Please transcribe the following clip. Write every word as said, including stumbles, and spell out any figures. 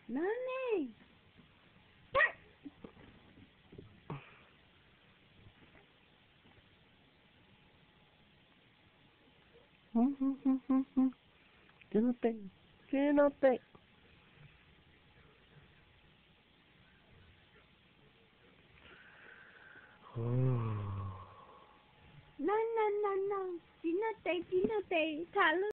Nani? Chứ nó tệ. Chứ nó tệ. No, no, no, no. Chứ nó tệ, chứ nó tệ. Thả